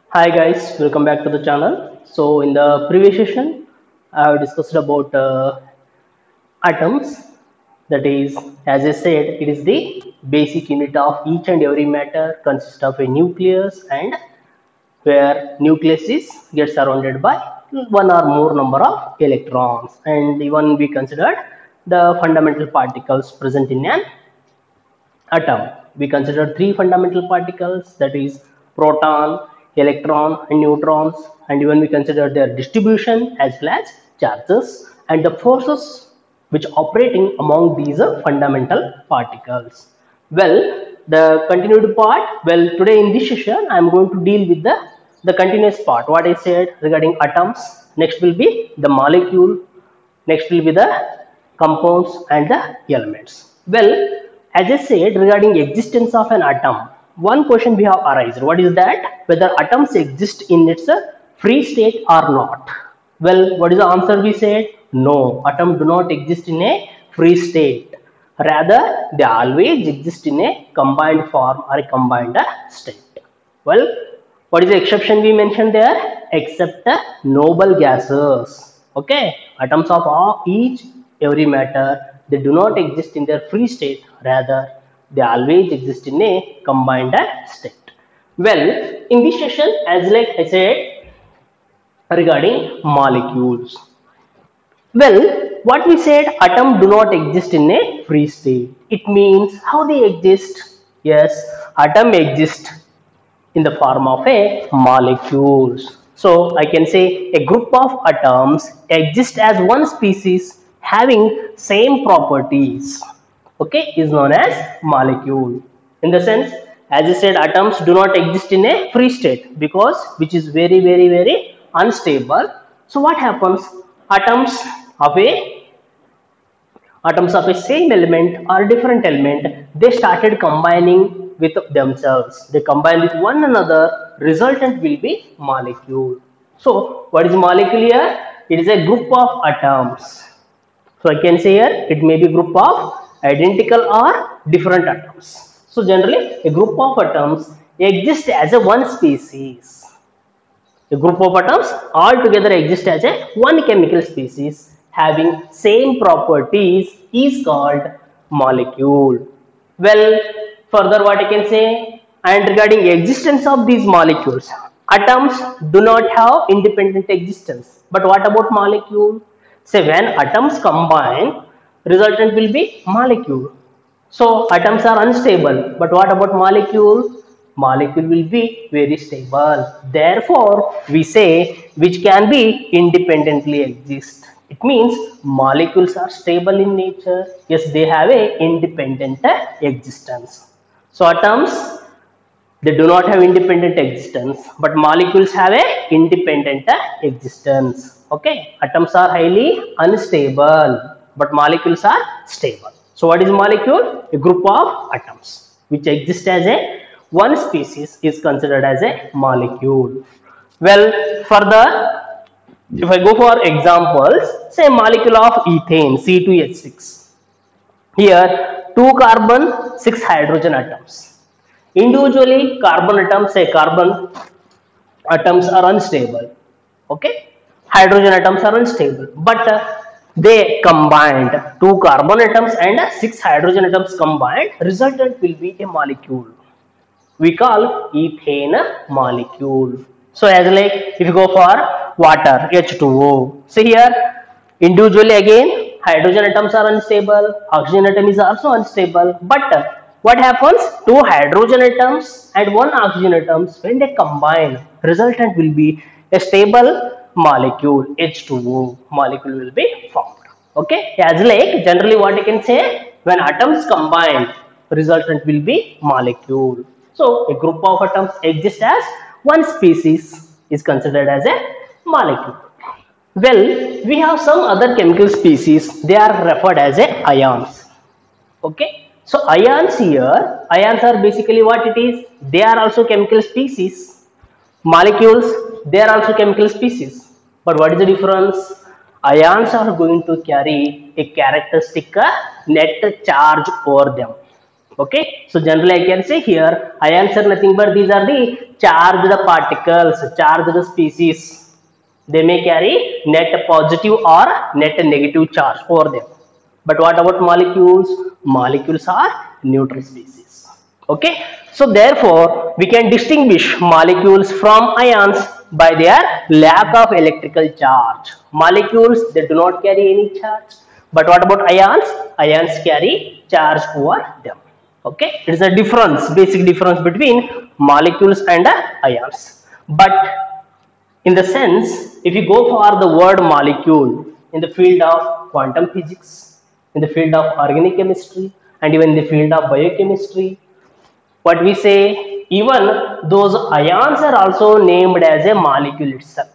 Hi guys, welcome back to the channel. So in the previous session, I have discussed about atoms. That is, as I said, it is the basic unit of each and every matter consists of a nucleus and where nucleus is gets surrounded by one or more number of electrons, and even we considered the fundamental particles present in an atom. We consider three fundamental particles, that is proton, electron and neutrons, and even we consider their distribution as well as charges and the forces which operating among these fundamental particles. Well, the continued part, well, today in this session I am going to deal with the continuous part, what I said regarding atoms. Next will be the molecule. Next will be the compounds and the elements. Well, as I said regarding existence of an atom, one question we have arisen. What is that? Whether atoms exist in its free state or not. Well, what is the answer we said? No, atoms do not exist in a free state. Rather, they always exist in a combined form or a combined state. Well, what is the exception we mentioned there? Except the noble gases. Okay, atoms of each every matter, they do not exist in their free state. Rather, they always exist in a combined state. Well, in this session, as like I said regarding molecules. Well, what we said, atoms do not exist in a free state. It means how they exist. Yes, atom exists in the form of a molecules. So I can say a group of atoms exist as one species having same properties. Okay, is known as molecule. In the sense, as I said, atoms do not exist in a free state because which is very unstable. So what happens? Atoms of a atoms of a same element or different element, they started combining with themselves, they combine with one another, resultant will be molecule. So what is molecule here? It is a group of atoms. So I can say here it may be group of identical or different atoms. So generally a group of atoms exists as a one species. A group of atoms all together exist as a one chemical species having same properties is called molecule. Well, further what I can say, and regarding existence of these molecules, atoms do not have independent existence. But what about molecule? Say when atoms combine, resultant will be molecule. So atoms are unstable, but what about molecule? Molecule will be very stable. Therefore, we say which can be independently exist. It means molecules are stable in nature. Yes, they have a independent existence. So atoms, they do not have independent existence, but molecules have a independent existence. Okay, atoms are highly unstable, but molecules are stable. So what is molecule? A group of atoms which exist as a one species is considered as a molecule. Well, further, if I go for examples, say molecule of ethane, C2H6. Here, 2 carbon, 6 hydrogen atoms. Individually, carbon atoms, say carbon atoms are unstable. Okay, hydrogen atoms are unstable, but they combined 2 carbon atoms and 6 hydrogen atoms combined, resultant will be a molecule. We call ethane molecule. So as like if you go for water, H2O. So here individually again hydrogen atoms are unstable, oxygen atom is also unstable, but what happens? Two hydrogen atoms and one oxygen atoms, when they combine, resultant will be a stable molecule, H2O molecule will be formed. Okay, as like generally what I can say, when atoms combine, resultant will be molecule. So a group of atoms exists as one species is considered as a molecule. Well, we have some other chemical species, they are referred as a ions. Okay, so ions here, ions are basically what it is, they are also chemical species. Molecules, they are also chemical species, but what is the difference? Ions are going to carry a characteristic net charge over them. Okay, so generally I can say here ions are nothing but these are the charged particles, charged species. They may carry net positive or net negative charge over them. But what about molecules? Molecules are neutral species. Okay, so therefore we can distinguish molecules from ions by their lack of electrical charge. Molecules, they do not carry any charge. But what about ions? Ions carry charge over them. Okay, it is a difference, basic difference between molecules and ions. But in the sense, if you go for the word molecule in the field of quantum physics, in the field of organic chemistry, and even in the field of biochemistry, what we say, even those ions are also named as a molecule itself.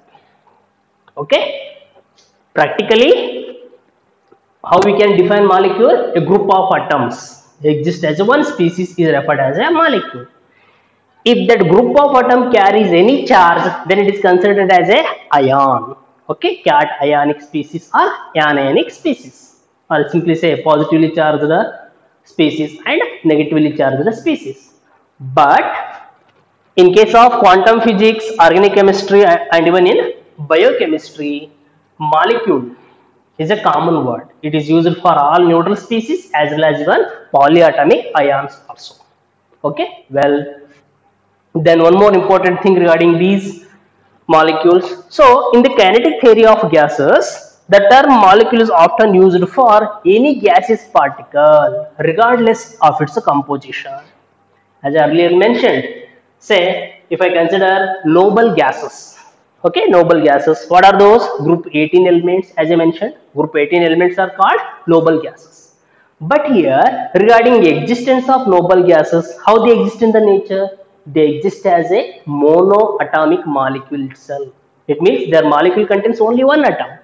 Okay, practically, how we can define molecule? A group of atoms exist as one species is referred as a molecule. If that group of atom carries any charge, then it is considered as a ion. Okay, cation species or anionic species, or simply say positively charged species and negatively charged species. But in case of quantum physics, organic chemistry, and even in biochemistry, molecule is a common word. It is used for all neutral species as well as even polyatomic ions also. Okay, well, then one more important thing regarding these molecules. So in the kinetic theory of gases, the term molecule is often used for any gaseous particle regardless of its composition. As I earlier mentioned, say if I consider noble gases, okay, noble gases, what are those? Group 18 elements, as I mentioned, group 18 elements are called noble gases. But here, regarding the existence of noble gases, how they exist in the nature? They exist as a monoatomic molecule itself. It means their molecule contains only one atom.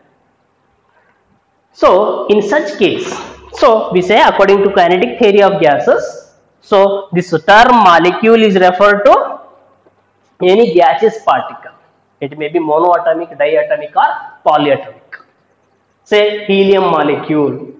So, in such case, so we say according to kinetic theory of gases, so this term molecule is referred to any gaseous particle. It may be monoatomic, diatomic or polyatomic. Say helium molecule.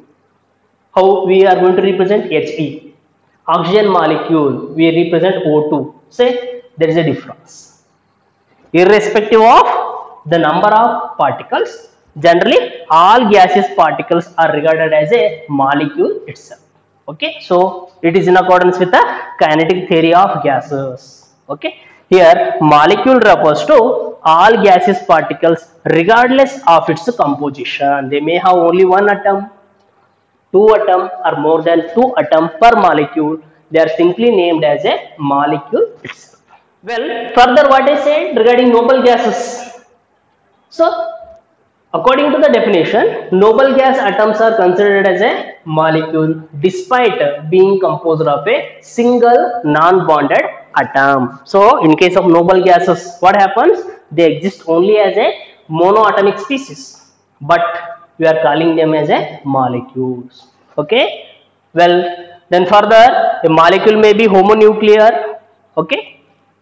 How we are going to represent He. Oxygen molecule, we represent O2. Say there is a difference. Irrespective of the number of particles, generally all gaseous particles are regarded as a molecule itself. Okay, so it is in accordance with the kinetic theory of gases. Okay, here molecule refers to all gaseous particles regardless of its composition. They may have only one atom, two atom, or more than two atom per molecule. They are simply named as a molecule itself. Well, further what I said regarding noble gases. So, according to the definition, noble gas atoms are considered as a molecule despite being composed of a single non-bonded atom. So, in case of noble gases, what happens? They exist only as a monoatomic species, but we are calling them as a molecules. Okay. Well, then further, a molecule may be homonuclear. Okay.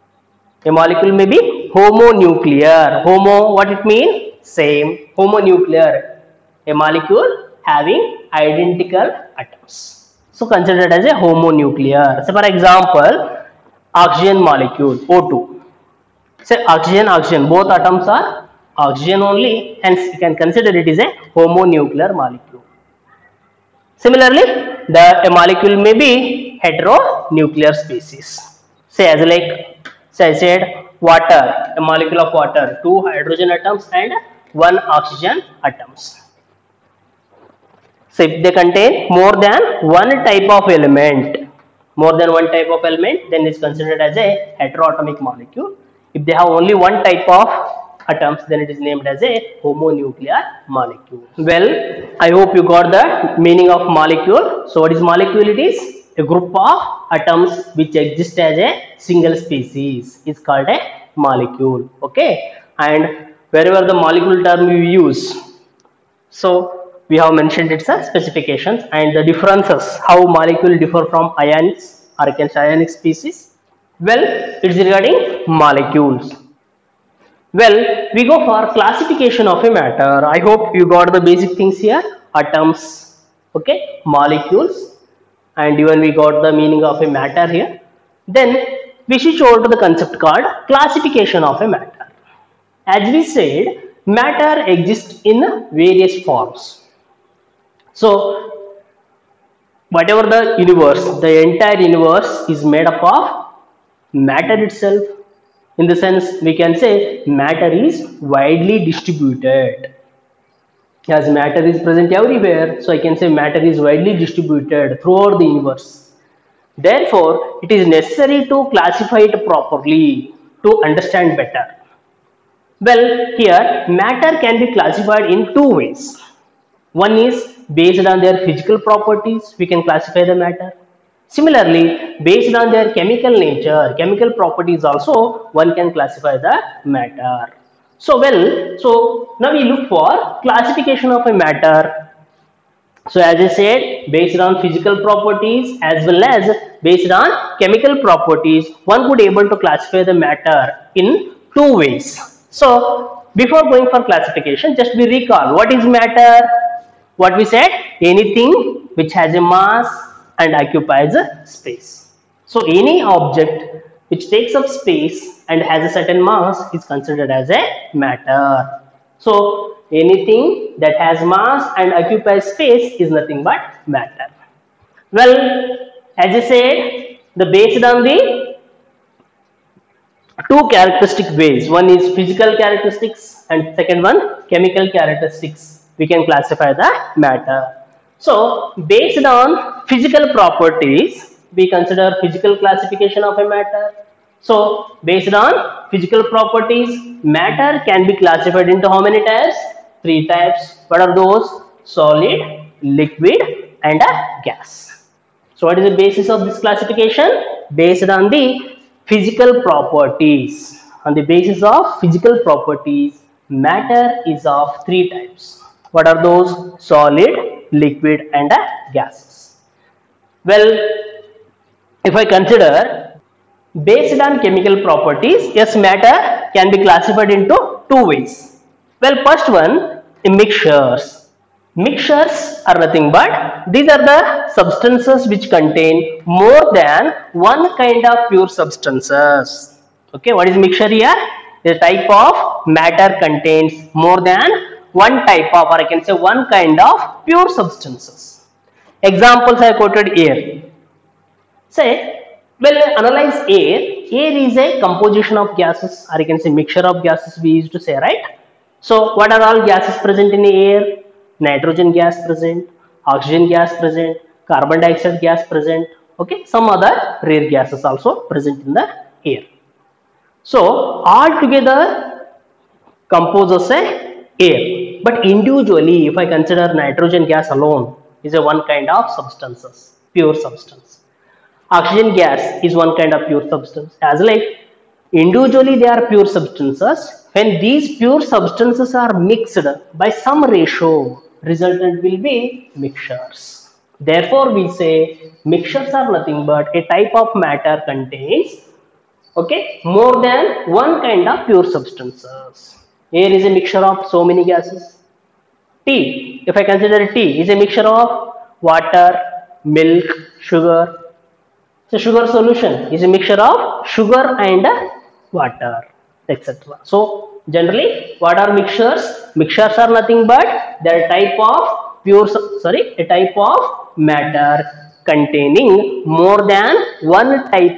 A molecule may be homonuclear. Homo, what it means? Same. Homonuclear. A molecule having identical atoms. So considered as a homonuclear. So for example, oxygen molecule O2. Say oxygen, oxygen. Both atoms are oxygen only. Hence you can consider it is a homonuclear molecule. Similarly, a molecule may be heteronuclear species. Say as like, say I said water, a molecule of water, two hydrogen atoms and one oxygen atoms. So if they contain more than one type of element, then it's considered as a heteroatomic molecule. If they have only one type of atoms, then it is named as a homonuclear molecule. Well, I hope you got the meaning of molecule. So what is molecule? It is a group of atoms which exist as a single species is called a molecule. Okay, and wherever the molecule term you use, so we have mentioned its specifications and the differences, how molecule differ from ions or ionic species. Well, it's regarding molecules. Well, we go for classification of a matter. I hope you got the basic things here. Atoms, okay, molecules, and even we got the meaning of a matter here. Then we switch over to the concept called classification of a matter. As we said, matter exists in various forms. So whatever the universe, the entire universe is made up of matter itself. In the sense, we can say matter is widely distributed. As matter is present everywhere, so I can say matter is widely distributed throughout the universe. Therefore, it is necessary to classify it properly to understand better. Well, here matter can be classified in two ways. One is based on their physical properties, we can classify the matter. Similarly, based on their chemical nature, chemical properties also, one can classify the matter. So now we look for classification of a matter. So as I said, based on physical properties as well as based on chemical properties, one could able to classify the matter in two ways. So before going for classification, just we recall what is matter. What we said, anything which has a mass and occupies a space. So any object which takes up space and has a certain mass is considered as a matter. So anything that has mass and occupies space is nothing but matter. Well, as I said, the based on the two characteristic ways. One is physical characteristics and second one chemical characteristics. We can classify the matter. So based on physical properties, we consider physical classification of a matter. So based on physical properties, matter can be classified into how many types? Three types. What are those? Solid, liquid and a gas. So what is the basis of this classification? Based on the physical properties. On the basis of physical properties, matter is of three types. What are those? Solid, liquid and gases. Well, if I consider based on chemical properties, yes, matter can be classified into two ways. Well, first one, mixtures. Mixtures are nothing but these are the substances which contain more than one kind of pure substances. Okay, what is mixture here? The type of matter contains more than one type of, or I can say one kind of pure substances. Examples I quoted here. Say, well, analyze air. Air is a composition of gases, or I can say mixture of gases, we used to say, right? So what are all gases present in the air? Nitrogen gas present, oxygen gas present, carbon dioxide gas present. Okay, some other rare gases also present in the air. So all together composes a air. But individually, if I consider nitrogen gas alone, is a one kind of substances, pure substance. Oxygen gas is one kind of pure substance. As like individually they are pure substances. When these pure substances are mixed by some ratio, resultant will be mixtures. Therefore, we say mixtures are nothing but a type of matter contains, okay, more than one kind of pure substances. Air is a mixture of so many gases. Tea, if I consider tea, is a mixture of water, milk, sugar. So sugar solution is a mixture of sugar and water, etc. So generally, what are mixtures? Mixtures are nothing but they are type of a type of matter containing more than one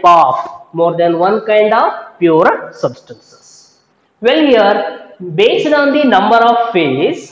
kind of pure substances. Well, here based on the number of phase,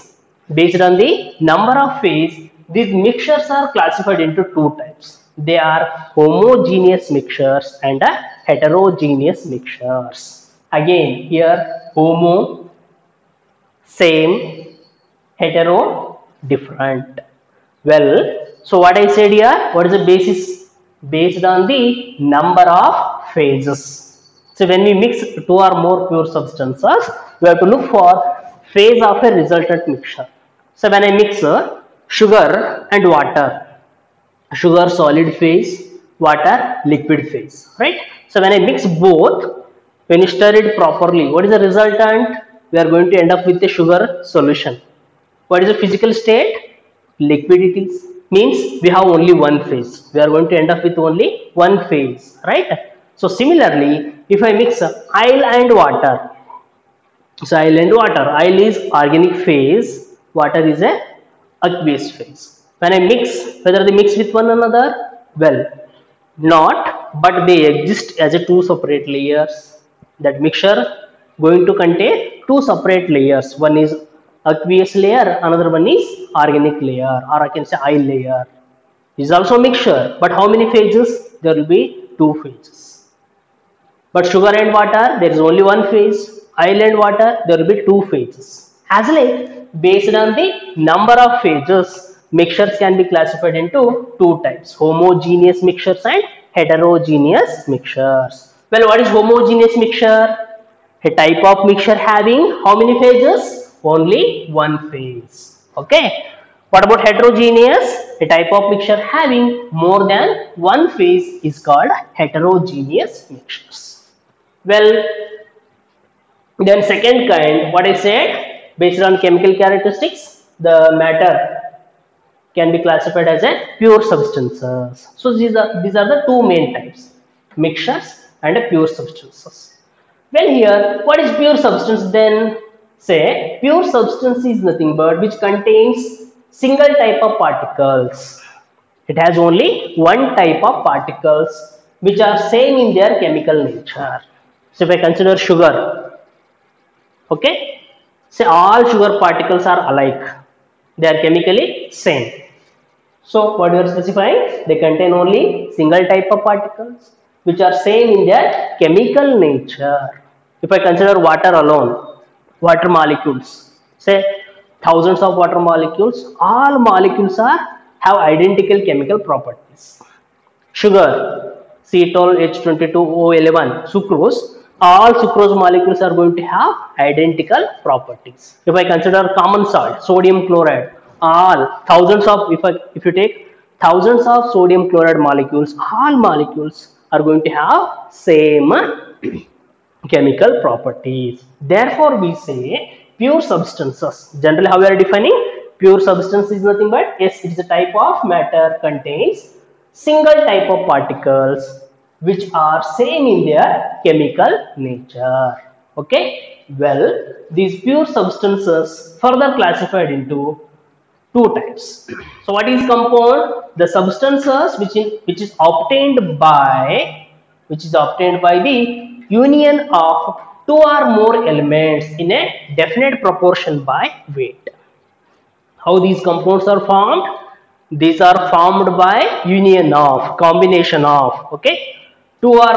these mixtures are classified into two types. They are homogeneous mixtures and heterogeneous mixtures. Again, here homo, same, hetero, different. Well, so what I said here, what is the basis? Based on the number of phases. So when we mix two or more pure substances, we have to look for phase of a resultant mixture. So when I mix sugar and water, sugar solid phase, water liquid phase, right? So when I mix both, when you stir it properly, what is the resultant? We are going to end up with a sugar solution. What is the physical state? Liquid it is. means we have only one phase. We are going to end up with only one phase, right? So similarly, if I mix oil and water, so oil and water, oil is organic phase, water is a aqueous phase. When I mix, whether they mix with one another, well, not, but they exist as a two separate layers. That mixture going to contain two separate layers. One is aqueous layer, another one is organic layer, or I can say oil layer. Is also mixture, but how many phases? There will be two phases. But sugar and water, there is only one phase. Oil and water, there will be two phases. As like, based on the number of phases, mixtures can be classified into two types: homogeneous mixtures and heterogeneous mixtures. Well, what is homogeneous mixture? A type of mixture having how many phases? Only one phase. Okay. What about heterogeneous? A type of mixture having more than one phase is called heterogeneous mixtures. Well, then second kind, what I said, based on chemical characteristics, the matter can be classified as a pure substances. So these are the two main types: mixtures and a pure substances. Well, here, what is pure substance then? Say, pure substance is nothing but which contains single type of particles. It has only one type of particles which are same in their chemical nature. So if I consider sugar, okay, say all sugar particles are alike. They are chemically same. So what we are specifying? They contain only single type of particles which are same in their chemical nature. If I consider water alone, water molecules, say thousands of water molecules, all molecules have identical chemical properties. Sugar, cetol H22O11, sucrose, all sucrose molecules are going to have identical properties. If I consider common salt, sodium chloride, all thousands of, if you take thousands of sodium chloride molecules, all molecules are going to have same chemical properties. Therefore, we say pure substances. Generally, how we are defining? Pure substance is nothing but, yes, it is a type of matter contains single type of particles which are same in their chemical nature. Okay. Well, these pure substances further classified into two types. So, what is compound? The substances which is obtained by the union of two or more elements in a definite proportion by weight. How these compounds are formed? These are formed by union of, combination of, okay, two or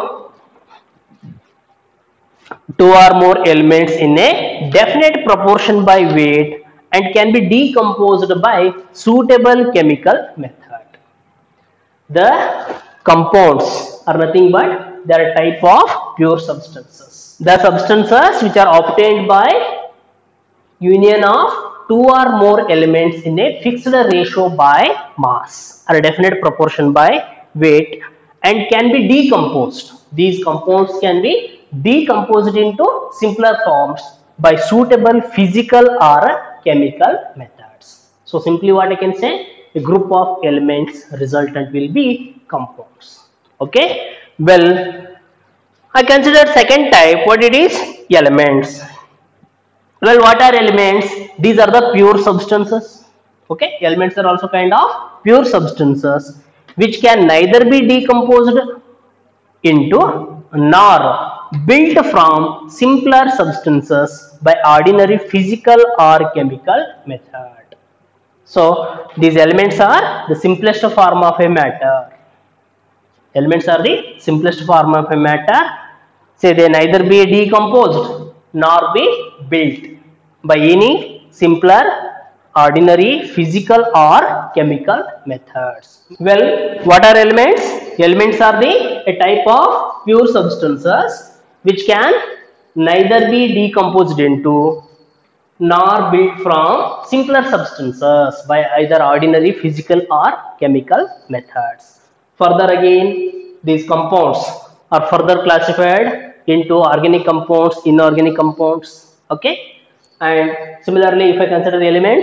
more elements in a definite proportion by weight and can be decomposed by suitable chemical method. The compounds are nothing but they are a type of pure substances. The substances which are obtained by union of two or more elements in a fixed ratio by mass or a definite proportion by weight and can be decomposed. These compounds can be decomposed into simpler forms by suitable physical or chemical methods. So simply what I can say, a group of elements resultant will be compounds. Okay. Well, I consider second type, what it is? Elements. Well, what are elements? These are the pure substances. Okay, elements are also kind of pure substances which can neither be decomposed into nor built from simpler substances by ordinary physical or chemical method. So these elements are the simplest form of a matter. Elements are the simplest form of a matter. Say they neither be decomposed nor be built by any simpler, ordinary, physical or chemical methods. Well, what are elements? Elements are a type of pure substances which can neither be decomposed into nor built from simpler substances by either ordinary physical or chemical methods. Further again, these compounds are further classified into organic compounds, inorganic compounds. Okay, and similarly, if I consider the elements,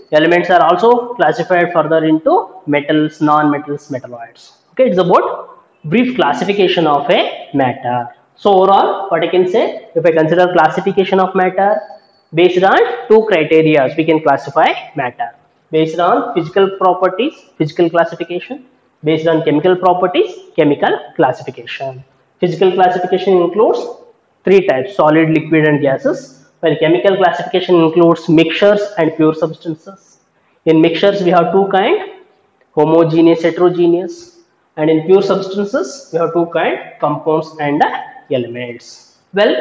Elements are also classified further into metals, non-metals, metalloids. Okay, it's about brief classification of a matter. So overall, what I can say, if I consider classification of matter, based on two criteria, we can classify matter. Based on physical properties, physical classification. Based on chemical properties, chemical classification. Physical classification includes three types: solid, liquid, and gases. While chemical classification includes mixtures and pure substances. In mixtures, we have two kinds: homogeneous, heterogeneous, and in pure substances, we have two kinds: compounds and elements. Well,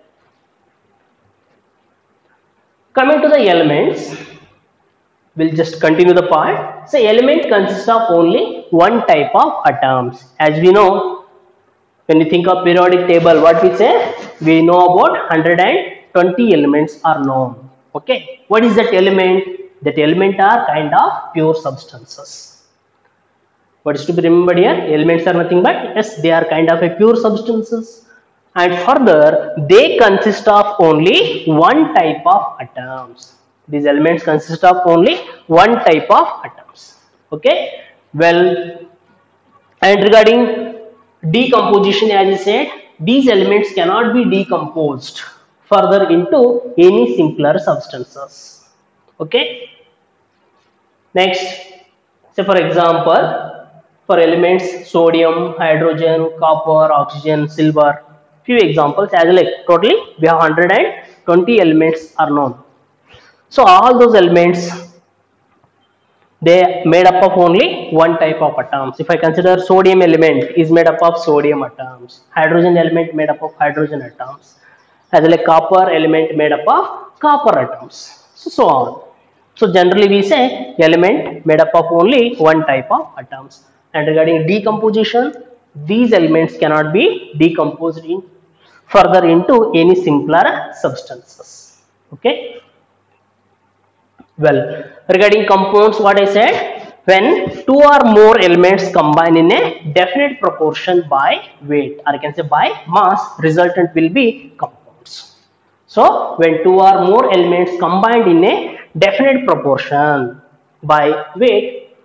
coming to the elements, we'll just continue the part. So, element consists of only one type of atoms. As we know, when we think of periodic table, what we say? We know about 120 elements are known. Okay. What is that element? That element are kind of pure substances. What is to be remembered here? Elements are nothing but, yes, they are kind of a pure substances. And further, they consist of only one type of atoms. These elements consist of only one type of atoms. Okay. Well, and regarding decomposition, as I said, these elements cannot be decomposed further into any simpler substances. Okay. Next, say for example, for elements sodium, hydrogen, copper, oxygen, silver. Few examples as like totally we have 120 elements are known. So all those elements, they made up of only one type of atoms. If I consider sodium element is made up of sodium atoms, hydrogen element made up of hydrogen atoms, as like copper element made up of copper atoms, so on. So generally we say element made up of only one type of atoms. And regarding decomposition, these elements cannot be decomposed in further into any simpler substances. Okay. Well, regarding compounds, what I said, when two or more elements combine in a definite proportion by weight, or I can say by mass, resultant will be compounds. So, when two or more elements combined in a definite proportion by weight,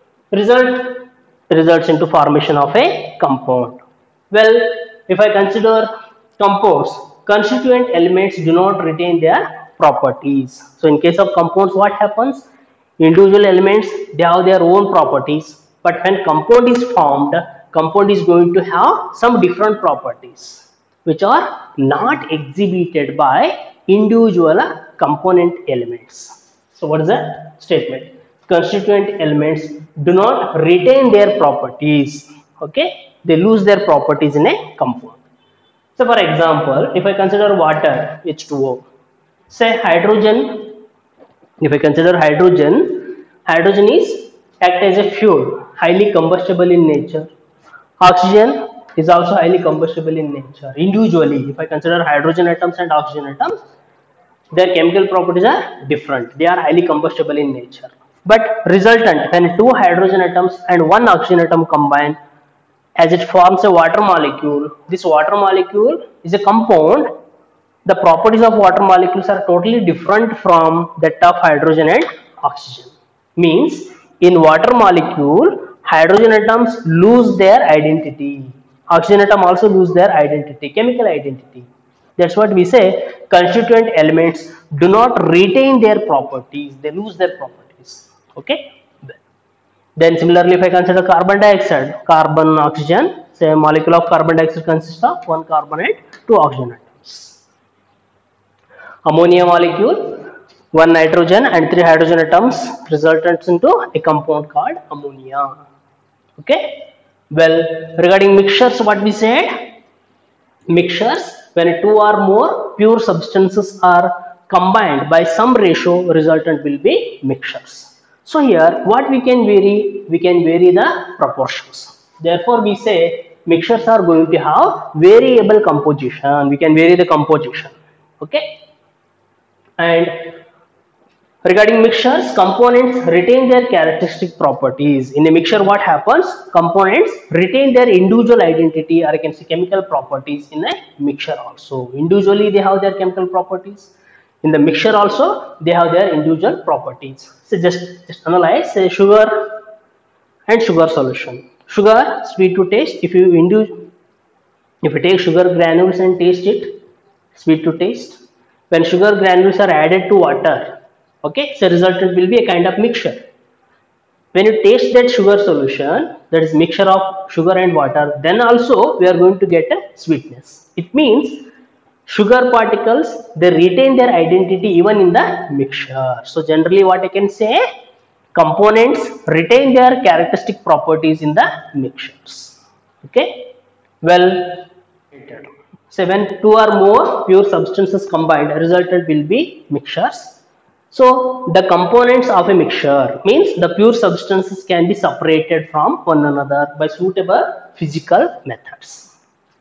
results into formation of a compound. Well, if I consider compounds, constituent elements do not retain their properties. So in case of compounds, what happens? Individual elements, they have their own properties, but when compound is formed, compound is going to have some different properties which are not exhibited by individual component elements. So what is the statement? Constituent elements do not retain their properties. Okay, they lose their properties in a compound. So for example, if I consider water, H2O, say hydrogen, if I consider hydrogen, hydrogen is act as a fuel, highly combustible in nature. Oxygen is also highly combustible in nature. Individually, if I consider hydrogen atoms and oxygen atoms, their chemical properties are different. They are highly combustible in nature. But resultant, when two hydrogen atoms and one oxygen atom combine, as it forms a water molecule, this water molecule is a compound. The properties of water molecules are totally different from that of hydrogen and oxygen. Means in water molecule, hydrogen atoms lose their identity. Oxygen atom also lose their identity, chemical identity. That's what we say, constituent elements do not retain their properties, they lose their properties. Okay. Then similarly, if I consider carbon dioxide, carbon, oxygen, say a molecule of carbon dioxide consists of one carbon and two oxygen atoms. Ammonia molecule, one nitrogen and three hydrogen atoms results into a compound called ammonia. Okay. Well, regarding mixtures, what we said, mixtures, when two or more pure substances are combined by some ratio, resultant will be mixtures. So here what we can vary? We can vary the proportions. Therefore we say mixtures are going to have variable composition. We can vary the composition. Okay. And regarding mixtures, components retain their characteristic properties. In a mixture, what happens? Components retain their individual identity, or I can say chemical properties in a mixture also. Individually, they have their chemical properties. In the mixture also, they have their individual properties. So just analyze, say, sugar and sugar solution. Sugar, sweet to taste. If you take sugar granules and taste it, sweet to taste. When sugar granules are added to water, okay, so resultant will be a kind of mixture. When you taste that sugar solution, that is mixture of sugar and water, then also we are going to get a sweetness. It means sugar particles, they retain their identity even in the mixture. So generally what I can say, components retain their characteristic properties in the mixtures. Okay, well, so when two or more pure substances combined, resultant will be mixtures. So the components of a mixture means the pure substances can be separated from one another by suitable physical methods.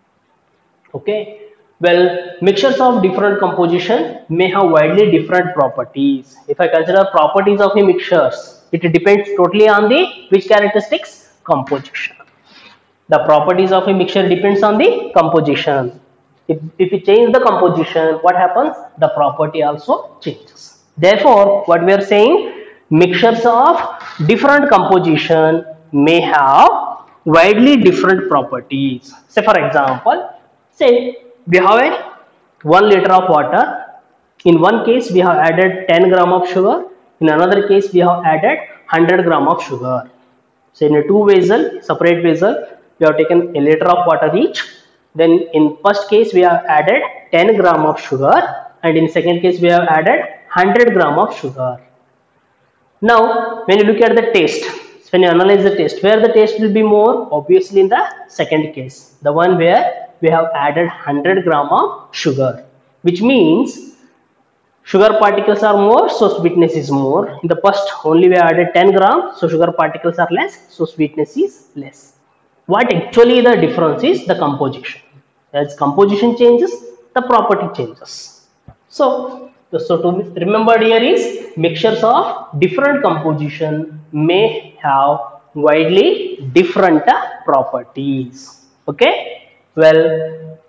Okay, well, mixtures of different composition may have widely different properties. If I consider properties of a mixtures, it depends totally on the which characteristics? Composition. The properties of a mixture depends on the composition. If you change the composition, what happens? The property also changes. Therefore, what we are saying, mixtures of different composition may have widely different properties. Say for example, say we have a 1 liter of water. In one case, we have added 10 gram of sugar. In another case, we have added 100 gram of sugar. So in a separate vessel, we have taken a liter of water each. Then in first case, we have added 10 gram of sugar, and in second case, we have added 100 gram of sugar. Now, when you look at the taste, when you analyze the taste, where the taste will be more? Obviously in the second case, the one where we have added 100 gram of sugar, which means sugar particles are more, so sweetness is more. In the first, only we added 10 gram, so sugar particles are less, so sweetness is less. What actually the difference is the composition. As composition changes, the property changes. So to remember here is mixtures of different composition may have widely different properties. Okay. Well,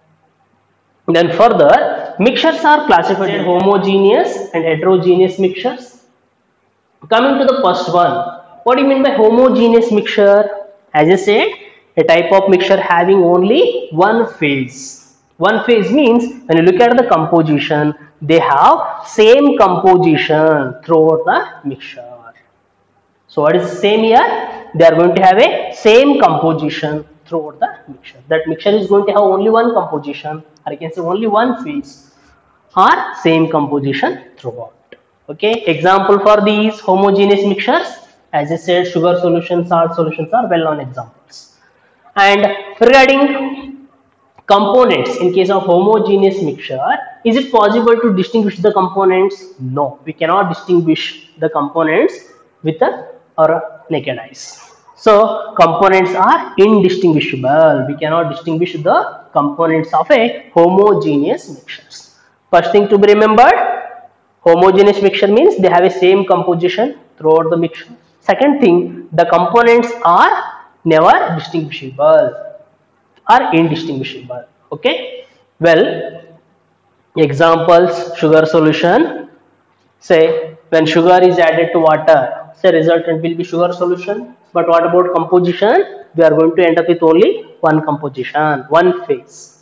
then further, mixtures are classified into homogeneous and heterogeneous mixtures. Coming to the first one, what do you mean by homogeneous mixture? As I said, a type of mixture having only one phase. One phase means when you look at the composition, they have same composition throughout the mixture. So what is the same here? They are going to have a same composition throughout the mixture. That mixture is going to have only one composition, or you can say only one phase, or same composition throughout. Okay, example for these homogeneous mixtures, as I said, sugar solutions, salt solutions are well-known examples. And regarding components, in case of homogeneous mixture, is it possible to distinguish the components? No, we cannot distinguish the components with our naked eyes. So components are indistinguishable. We cannot distinguish the components of a homogeneous mixtures. First thing to be remembered, homogeneous mixture means they have a same composition throughout the mixture. Second thing, the components are never distinguishable, are indistinguishable. Okay, well, examples, sugar solution, say when sugar is added to water, say resultant will be sugar solution. But what about composition? We are going to end up with only one composition, one phase.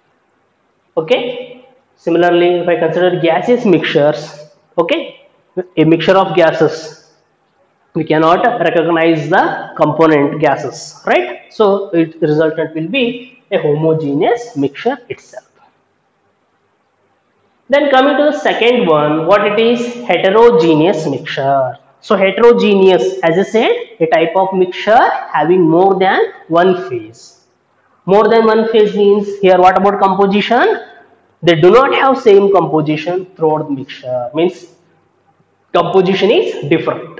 Okay, similarly, if I consider gaseous mixtures, okay, a mixture of gases, we cannot recognize the component gases, right? So its resultant will be a homogeneous mixture itself. Then coming to the second one, what it is? Heterogeneous mixture. So heterogeneous, as I said, a type of mixture having more than one phase. More than one phase means here what about composition? They do not have same composition throughout the mixture, means composition is different.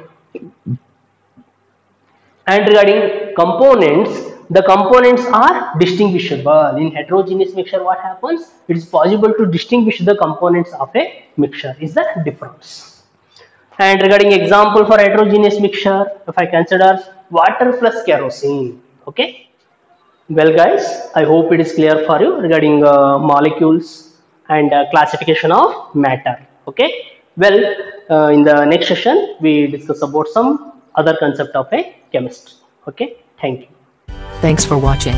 And regarding components, the components are distinguishable. In heterogeneous mixture, what happens? It is possible to distinguish the components of a mixture. Is the difference. And regarding example for heterogeneous mixture, if I consider water plus kerosene, okay. Well, guys, I hope it is clear for you regarding molecules and classification of matter. Okay. Well, in the next session we discuss about some other concept of a chemist. Okay. Thank you. Thanks for watching.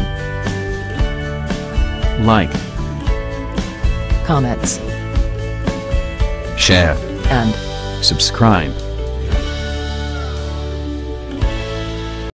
Like, Comments share, and subscribe.